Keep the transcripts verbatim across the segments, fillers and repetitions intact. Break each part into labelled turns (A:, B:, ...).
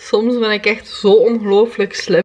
A: Soms ben ik echt zo ongelooflijk slim.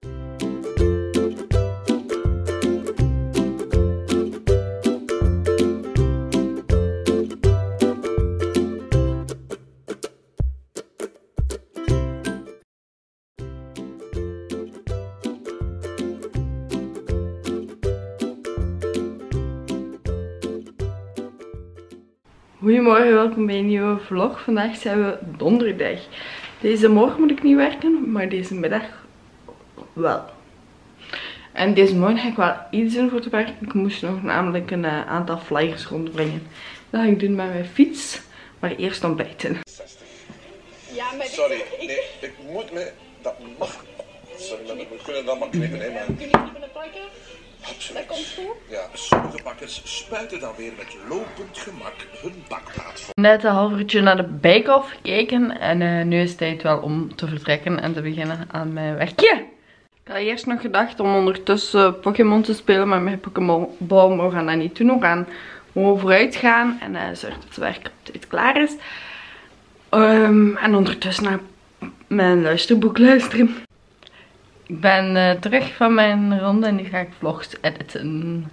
A: Goedemorgen, welkom bij een nieuwe vlog. Vandaag zijn we donderdag. Deze morgen moet ik niet werken, maar deze middag wel. En deze morgen ga ik wel iets doen voor te werken. Ik moest nog namelijk een uh, aantal flyers rondbrengen. Dat ga ik doen met mijn fiets, maar eerst ontbijten.
B: Ja, maar sorry, nee, ik moet me, dat mag. Sorry, maar we kunnen dat maar knippen, hè, maar... We kunnen knippen plakken. Absoluut. Dat komt goed. Ja, sommige bakkers spuiten dan weer met lopend gemak hun bakplaat vol.
A: Net een half uurtje naar de bake-off gekeken en uh, nu is het tijd wel om te vertrekken en te beginnen aan mijn werkje. Ik had eerst nog gedacht om ondertussen Pokémon te spelen, maar mijn Pokémon bal, maar we gaan dat niet doen. We gaan gewoon vooruit gaan en uh, zorgen dat het werk op tijd klaar is. Um, en ondertussen naar mijn luisterboek luisteren. Ik ben uh, terug van mijn ronde en nu ga ik vlogs editen.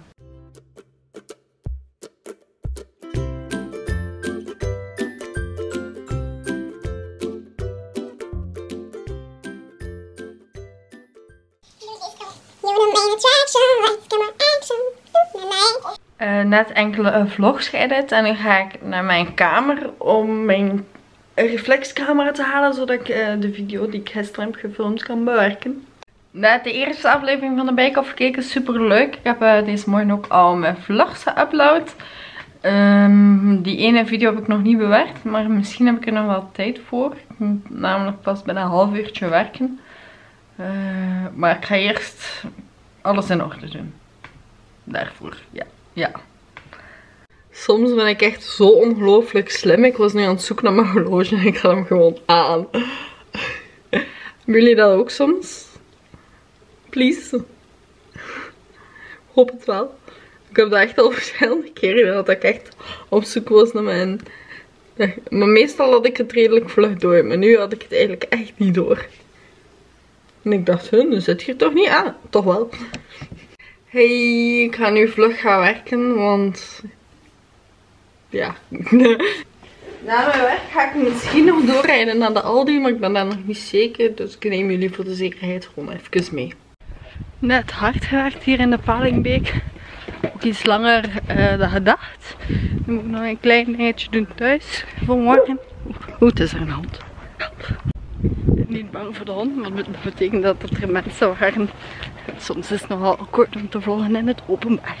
A: Uh, net enkele uh, vlogs geëdit en nu ga ik naar mijn kamer om mijn reflexcamera te halen, zodat ik uh, de video die ik gisteren heb gefilmd kan bewerken. Net de eerste aflevering van de bake-off gekeken, super leuk. Ik heb uh, deze morgen ook al mijn vlogs geüpload. Um, die ene video heb ik nog niet bewerkt, maar misschien heb ik er nog wel tijd voor. Ik moet namelijk pas bijna een half uurtje werken. Uh, maar ik ga eerst alles in orde doen. Daarvoor, ja. ja. Soms ben ik echt zo ongelooflijk slim. Ik was nu aan het zoeken naar mijn horloge en ik ga hem gewoon aan. Hebben jullie dat ook soms? Please. Hoop het wel. Ik heb dat echt al verschillende keren gedaan, dat ik echt op zoek was naar mijn... Maar meestal had ik het redelijk vlug door. Maar nu had ik het eigenlijk echt niet door. En ik dacht, huh, nu zit je toch niet aan? Toch wel. Hey, ik ga nu vlug gaan werken, want... Ja. Na mijn werk ga ik misschien nog doorrijden naar de Aldi, maar ik ben daar nog niet zeker. Dus ik neem jullie voor de zekerheid gewoon even mee. Net hard gewerkt hier in de Palingbeek. Ook iets langer uh, dan gedacht. Nu moet ik nog een klein dingetje doen thuis voor morgen. Oeh, het is er een hond. Niet bang voor de hond, maar dat betekent dat er mensen waren. Soms is het nogal kort om te vloggen in het openbaar.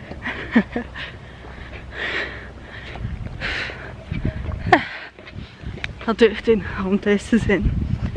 A: Dat durft in om thuis te zijn.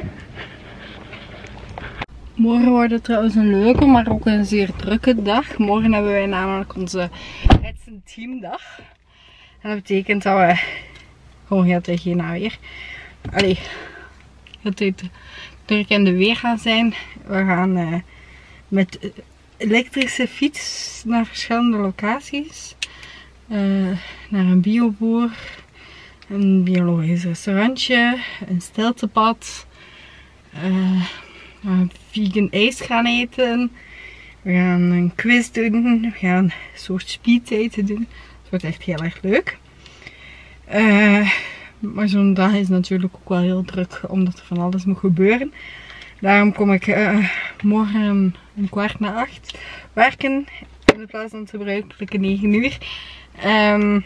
A: Morgen wordt het trouwens een leuke, maar ook een zeer drukke dag. Morgen hebben wij namelijk onze Edson teamdag. En dat betekent dat we gewoon heel tijd geen weer. Allee, heel tijd druk in de weer gaan zijn. We gaan uh, met elektrische fiets naar verschillende locaties. Uh, naar een bioboer, een biologisch restaurantje, een steltepad. Uh, We gaan vegan ijs gaan eten. We gaan een quiz doen. We gaan een soort speeddaten doen. Het wordt echt heel erg leuk. Uh, maar zo'n dag is natuurlijk ook wel heel druk, omdat er van alles moet gebeuren. Daarom kom ik uh, morgen om kwart na acht werken. In plaats van het gebruikelijke negen uur. Um,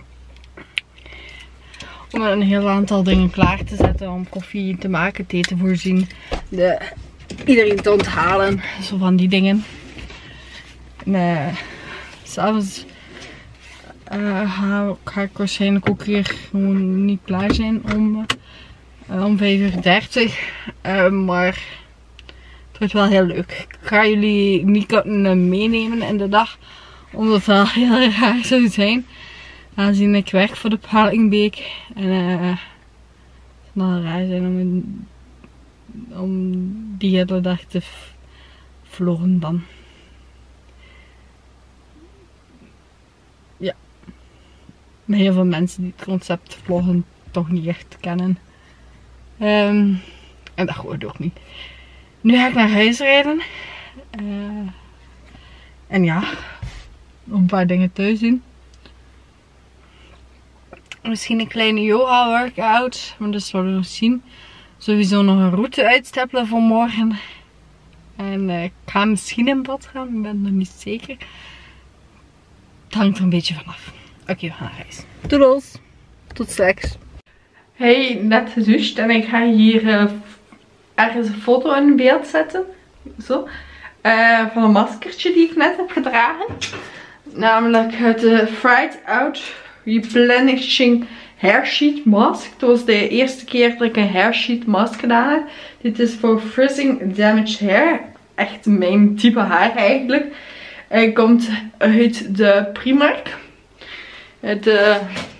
A: om een heel aantal dingen klaar te zetten. Om koffie te maken, thee te voorzien. De, iedereen te onthalen. Zo van die dingen. En uh, s'avonds uh, ga, ga ik waarschijnlijk ook weer gewoon niet klaar zijn om, uh, om vijf uur dertig. Uh, maar het wordt wel heel leuk. Ik ga jullie niet kunnen meenemen in de dag. Omdat het wel heel raar zou zijn. Aangezien ik werk voor de Palingbeek. En uh, het zou wel raar zijn om, in, om die hele dag te vloggen dan. Ja. Maar heel veel mensen die het concept vloggen toch niet echt kennen. Um, En dat gebeurt ook niet. Nu ga ik naar huis rijden. Uh, en ja, nog een paar dingen thuis doen. Misschien een kleine yoga workout. Maar dat zullen we nog zien. Sowieso nog een route uitstippelen voor morgen. En uh, ik ga misschien in bad gaan. Ik ben nog niet zeker. Het hangt er een beetje vanaf. Oké, okay, we gaan naar huis. Doedels. Tot straks. Hey, net gedoucht. En ik ga hier uh, ergens een foto in beeld zetten. Zo. Uh, van een maskertje die ik net heb gedragen. Namelijk het uh, Fried Out Replenishing Hair Sheet Mask. Het was de eerste keer dat ik een hair sheet mask gedaan heb. Dit is voor frizzing damaged hair. Echt mijn type haar eigenlijk. Hij komt uit de Primark. De,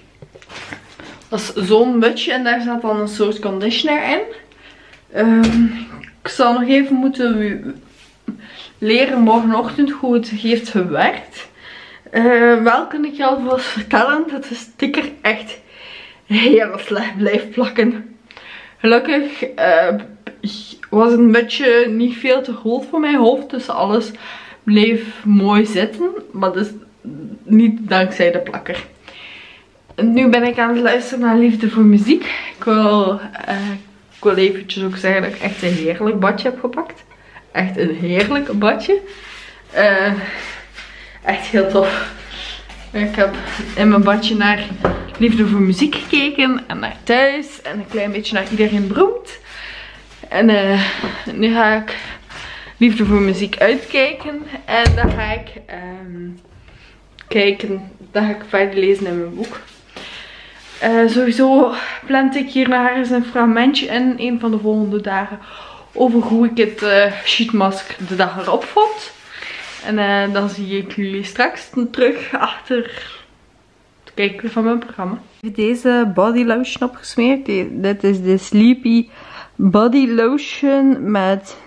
A: dat is zo'n mutje en daar zat dan een soort conditioner in. Um, ik zal nog even moeten leren morgenochtend hoe het heeft gewerkt. Uh, wel kan ik je alvast vertellen dat de sticker echt heel slecht blijft plakken. Gelukkig uh, was het mutje niet veel te groot voor mijn hoofd, dus alles bleef mooi zitten. Maar dat is niet dankzij de plakker. En nu ben ik aan het luisteren naar Liefde voor Muziek. Ik wil, uh, ik wil eventjes ook zeggen dat ik echt een heerlijk badje heb gepakt. Echt een heerlijk badje. Uh, echt heel tof. Ik heb in mijn badje naar Liefde voor Muziek gekeken. En naar thuis. En een klein beetje naar Iedereen Beroemd. En uh, nu ga ik Liefde voor Muziek uitkijken. En dan ga ik um, kijken. Dan ga ik verder lezen in mijn boek. Uh, sowieso plant ik hier naar eens een fragmentje in. Een van de volgende dagen. Over hoe ik het uh, sheetmask de dag erop vond. En uh, dan zie ik jullie straks terug achter het kijken van mijn programma. Ik heb deze body lotion opgesmeerd. Dit is de Sleepy Body Lotion met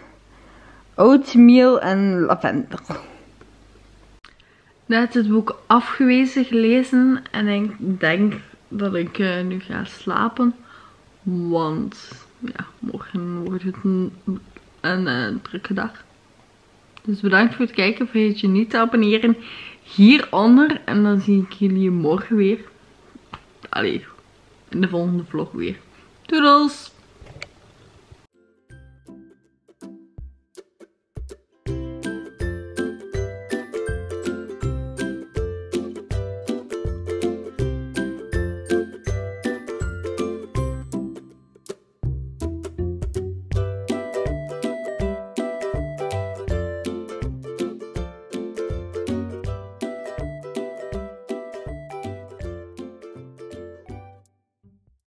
A: oatmeal en lavendel. Net het boek afgewezen gelezen. En ik denk dat ik uh, nu ga slapen. Want ja, morgen wordt het een, een, een drukke dag. Dus bedankt voor het kijken. Vergeet je niet te abonneren hieronder. En dan zie ik jullie morgen weer. Allee, in de volgende vlog weer. Doedels!